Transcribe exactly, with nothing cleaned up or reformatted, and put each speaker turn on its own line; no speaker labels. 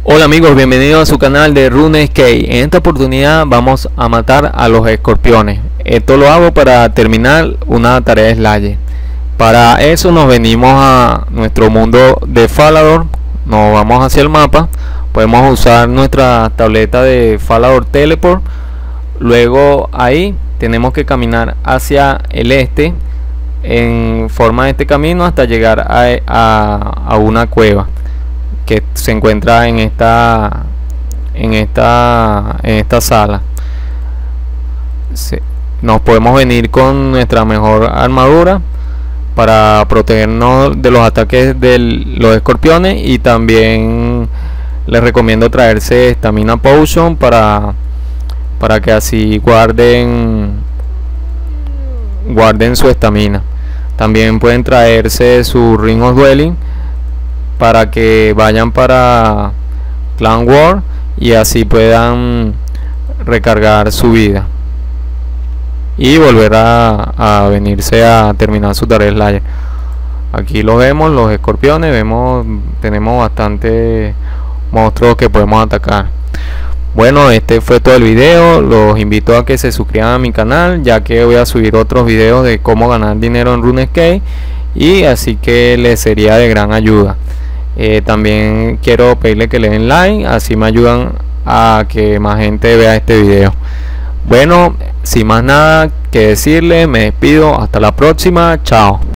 Hola amigos, bienvenidos a su canal de RuneScape. En esta oportunidad vamos a matar a los escorpiones. Esto lo hago para terminar una tarea de Slayer. Para eso nos venimos a nuestro mundo de Falador. Nos vamos hacia el mapa. Podemos usar nuestra tableta de Falador Teleport. Luego ahí tenemos que caminar hacia el este en forma de este camino hasta llegar a, a, a una cueva que se encuentra en esta en esta en esta sala. Sí, nos podemos venir con nuestra mejor armadura para protegernos de los ataques de los escorpiones, y también les recomiendo traerse Stamina Potion para para que así guarden guarden su estamina. También pueden traerse su Ring of Dwelling para que vayan para Clan War y así puedan recargar su vida y volver a, a venirse a terminar su tarea Slayer. Aquí lo vemos, los escorpiones, vemos, tenemos bastantes monstruos que podemos atacar. Bueno, este fue todo el video. Los invito a que se suscriban a mi canal, ya que voy a subir otros videos de cómo ganar dinero en RuneScape, y así que les sería de gran ayuda. Eh, también quiero pedirle que le den like, así me ayudan a que más gente vea este video. Bueno, sin más nada que decirle, me despido, hasta la próxima, chao.